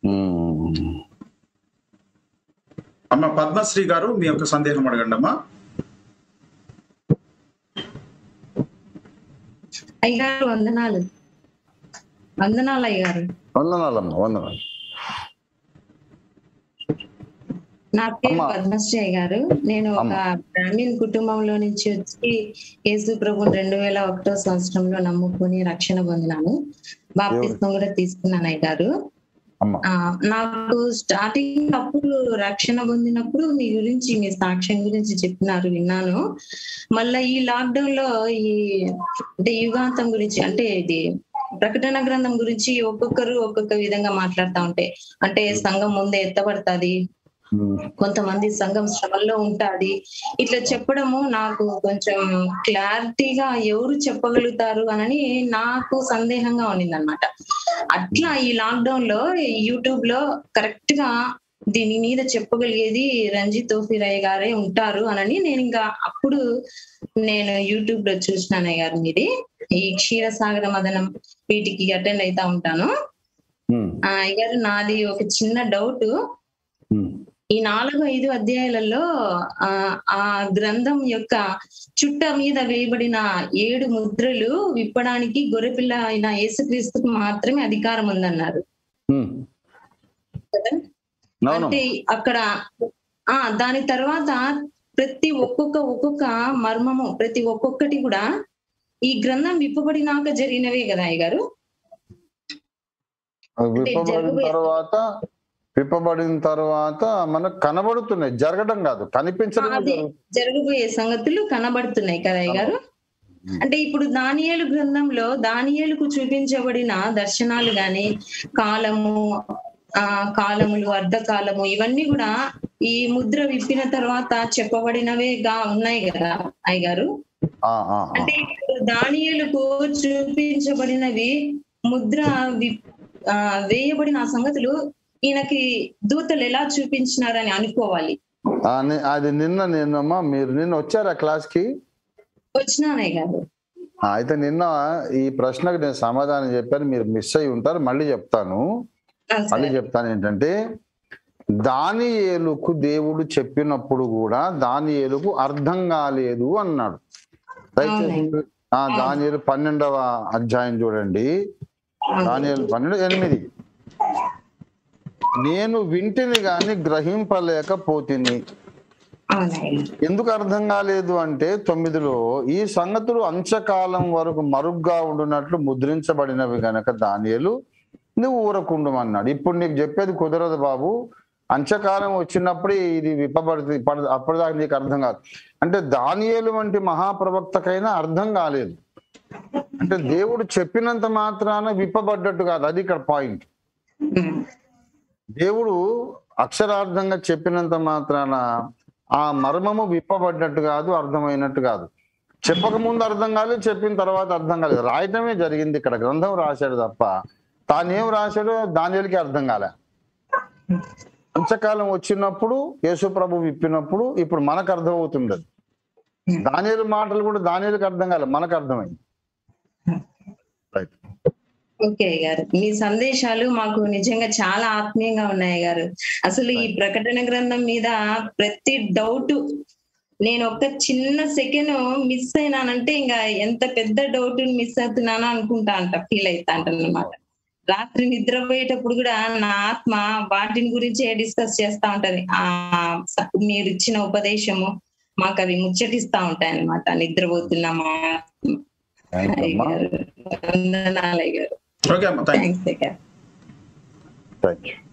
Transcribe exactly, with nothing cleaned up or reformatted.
అమ్మ పద్మశ్రీ గారు మీ యొక్క సందేహం అడగండి అమ్మా. అయ్యారు వందనాలు. వందనాలు అయ్యారు. వందనాలమ్మా, వందనాలు. నా పేరు పద్మశ్రీ గారు. నేను ఒక బ్రాహ్మణ్ కుటుంబంలో నుంచి వచ్చి యేసు ప్రభుని రెండు వేల ఒకటో సంవత్సరంలో నమ్ముకుని రక్షణ పొందినాను. బాప్తిస్మం కూడా తీసుకున్నాను అయ్యారు. నాకు స్టార్టింగ్ అప్పుడు రక్షణ పొందినప్పుడు మీ గురించి, మీ సాక్ష్యం గురించి చెప్పినారు, విన్నాను. మళ్ళా ఈ లాక్డౌన్ లో ఈ అంటే యుగాంతం గురించి, అంటే ఇది ప్రకటన గ్రంథం గురించి ఒక్కొక్కరు ఒక్కొక్క విధంగా మాట్లాడుతూ ఉంటే, అంటే సంఘం ముందే ఎత్తబడుతుంది, కొంతమంది సంఘం శ్రమల్లో ఉంటాది, ఇట్లా చెప్పడము నాకు కొంచెం క్లారిటీగా ఎవరు చెప్పగలుగుతారు అని నాకు సందేహంగా ఉండింది అనమాట. అట్లా ఈ లాక్డౌన్ లో యూట్యూబ్ లో కరెక్ట్ గా దీని మీద చెప్పగలిగేది రంజిత్ ఓఫిర్ అయ్య గారే ఉంటారు అని నేను ఇంకా అప్పుడు నేను యూట్యూబ్ లో చూసినాను అయ్య గారు మీది. ఈ క్షీరసాగర మదనం వీటికి అటెండ్ అవుతా ఉంటాను. అయ్య గారు నాది ఒక చిన్న డౌట్. ఈ నాలుగు ఐదు అధ్యాయాలలో ఆ ఆ గ్రంథం యొక్క చుట్ట మీద వేయబడిన ఏడు ముద్రలు విప్పడానికి గొర్రెపిల్ల అయిన యేసుక్రీస్తుకు మాత్రమే అధికారం ఉందన్నారు. అంటే అక్కడ ఆ దాని తర్వాత ప్రతి ఒక్కొక్క ఒక్కొక్క మర్మము, ప్రతి ఒక్కొక్కటి కూడా ఈ గ్రంథం విప్పబడినాక జరిగినవే కదా అయ్య గారు. తర్వాత విప్పబడిన తర్వాత మనకు కనబడుతున్నాయి, జరగడం కాదు, కనిపించడం. జరగబోయే సంగతులు కనబడుతున్నాయి కదా అయ్య గారు. అంటే ఇప్పుడు దానియేలు గ్రంథంలో దానియేలుకు చూపించబడిన దర్శనాలు గాని, కాలము, ఆ కాలములు, అర్ధకాలము, ఇవన్నీ కూడా ఈ ముద్ర విప్పిన తర్వాత చెప్పబడినవేగా ఉన్నాయి కదా అయ్య గారు. అంటే ఇప్పుడు దానియేలుకు చూపించబడినవి ముద్ర వి ఆ వేయబడిన సంగతులు ఈయనకి దూతలు ఎలా చూపించినారని అనుకోవాలి. అది నిన్న నిన్నమ్మా మీరు నిన్న వచ్చారా క్లాస్ కి? వచ్చినానయ్య గారు. అయితే నిన్న ఈ ప్రశ్నకు నేను సమాధానం చెప్పాను, మీరు మిస్ అయి ఉంటారు. మళ్ళీ చెప్తాను మళ్ళీ చెప్తాను ఏంటంటే, దానియేలుకు దేవుడు చెప్పినప్పుడు కూడా దానియేలుకు అర్థం కాలేదు అన్నాడు. దయచేసి ఆ దానియేలు పన్నెండవ అధ్యాయం చూడండి. దానియేలు పన్నెండు ఎనిమిది. నేను వింటిని గాని గ్రహింపలేకపోతిని. ఎందుకు అర్థం కాలేదు అంటే తొమ్మిదిలో, ఈ సంగతులు అంత్యకాలం వరకు మరుగ్గా ఉండునట్లు ముద్రించబడినవి గనక దానియేలు నువ్వు ఊరకుండమన్నాడు. ఇప్పుడు నీకు చెప్పేది కుదరదు బాబు, అంత్యకాలం వచ్చినప్పుడు ఇది విప్పబడుతుంది, అప్పటిదాకా నీకు అర్థం కాదు అంటే దానియేలు వంటి మహాప్రవక్తకైనా అర్థం కాలేదు. అంటే దేవుడు చెప్పినంత మాత్రాన విప్పబడ్డట్టు కాదు, అది ఇక్కడ పాయింట్. దేవుడు అక్షరార్థంగా చెప్పినంత మాత్రాన ఆ మర్మము విప్పబడ్డట్టు కాదు, అర్థమైనట్టు కాదు. చెప్పక ముందు అర్థం కాలేదు, చెప్పిన తర్వాత అర్థం కాలేదు. రాయటమే జరిగింది ఇక్కడ, గ్రంథం రాశాడు తప్ప తానేం రాశాడో దానియేలుకి అర్థం కాలే. అంత్యకాలం వచ్చినప్పుడు యేసు ప్రభు విప్పినప్పుడు ఇప్పుడు మనకు అర్థం అవుతుంది. దానియేలు మాటలు కూడా దానియేలుకి అర్థం కాలే, మనకు అర్థమైంది. రైట్. ఓకే గారు, మీ సందేశాలు మాకు నిజంగా చాలా ఆత్మీయంగా ఉన్నాయి గారు. అసలు ఈ ప్రకటన గ్రంథం మీద ప్రతి డౌట్ నేను ఒక చిన్న సెకండ్ మిస్ అయినానంటే ఇంకా ఎంత పెద్ద డౌట్ మిస్ అవుతున్నానో అనుకుంటా అంట, ఫీల్ అవుతా అంటానమాట. రాత్రి నిద్రపోయేటప్పుడు కూడా నా ఆత్మ వాటిని గురించే డిస్కస్ చేస్తా ఉంటది. ఆ మీరు ఇచ్చిన ఉపదేశము మాకు అవి ముచ్చటిస్తా ఉంటాయి అన్నమాట నిద్రపోతున్నామా. వందనాలయ్య గారు. Okay, thank you. Thanks, thank you.